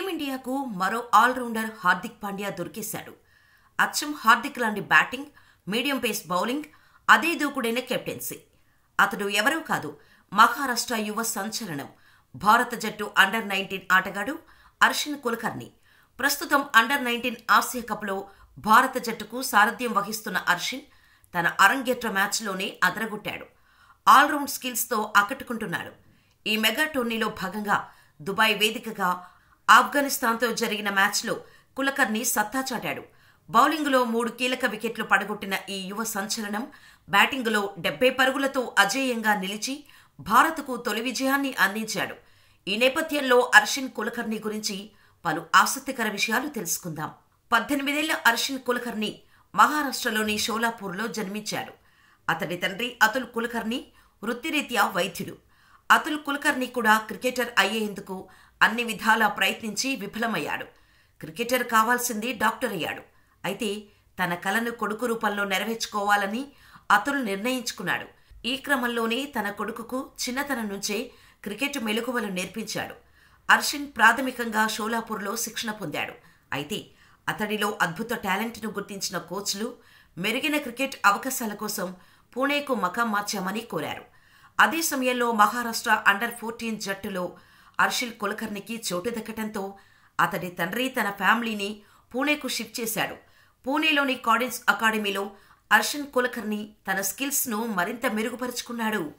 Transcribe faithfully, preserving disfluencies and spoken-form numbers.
టీమిండియాకు మరో ఆల్రౌండర్ హార్దిక్ పాండ్యా దొరికేశాడు. అచ్చం హార్దిక్ లాంటి బ్యాటింగ్, మీడియం పేస్ బౌలింగ్, అదే దూకుడైన కెప్టెన్సీ. అతడు ఎవరూ కాదు, మహారాష్ట్ర యువ సంచలనం, భారత జట్టు అండర్ నైన్టీన్ ఆటగాడు అర్షిన్ కుల్కర్ని. ప్రస్తుతం అండర్ నైన్టీన్ ఆసియా కప్లో భారత జట్టుకు సారథ్యం వహిస్తున్న అర్షిన్ తన అరంగేట్ర మ్యాచ్లోనే అదరగొట్టాడు. ఆల్రౌండ్ స్కిల్స్తో ఆకట్టుకుంటున్నాడు. ఈ మెగా టోర్నీలో భాగంగా దుబాయ్ వేదికగా ఆఫ్ఘనిస్తాన్తో జరిగిన మ్యాచ్లో కుల్కర్ని సత్తా చాటాడు. బౌలింగులో మూడు కీలక వికెట్లు పడగొట్టిన ఈ యువ సంచలనం బ్యాటింగులో డెబ్బై పరుగులతో అజేయంగా నిలిచి భారత్కు తొలి విజయాన్ని అందించాడు. ఈ నేపథ్యంలో అర్షిన్ కుల్కర్ని గురించి పలు ఆసక్తికర విషయాలు తెలుసుకుందాం. పద్దెనిమిదేళ్ల అర్షిన్ కుల్కర్ని మహారాష్ట్రలోని షోలాపూర్లో జన్మించాడు. అతడి తండ్రి అతుల్ కుల్కర్ని వృత్తిరీత్యా వైద్యుడు. అతుల్ కుల్కర్ని కూడా క్రికెటర్ అయ్యేందుకు అన్ని విధాలా ప్రయత్నించి విఫలమయ్యాడు. క్రికెటర్ కావాల్సింది డాక్టర్ అయ్యాడు. అయితే తన కలను కొడుకు రూపంలో నెరవేర్చుకోవాలని అతుల్ నిర్ణయించుకున్నాడు. ఈ క్రమంలోనే తన కొడుకుకు చిన్నతనం నుంచే క్రికెట్ మెలకువలు నేర్పించాడు. అర్షిన్ ప్రాథమికంగా షోలాపూర్లో శిక్షణ పొందాడు. అయితే అతడిలో అద్భుత టాలెంట్ను గుర్తించిన కోచ్లు మెరుగైన క్రికెట్ అవకాశాల కోసం పూణేకు మకాం మార్చామని కోరారు. అదే సమయంలో మహారాష్ట్ర అండర్ ఫోర్టీన్ జట్టులో అర్షిన్ కుల్కర్నికి చోటు దక్కటంతో అతడి తండ్రి తన ఫ్యామిలీని పూణేకు షిఫ్ట్ చేశాడు. పూణేలోని కాడెన్స్ అకాడమీలో అర్షిన్ కుల్కర్ని తన స్కిల్స్ను మరింత మెరుగుపరుచుకున్నాడు.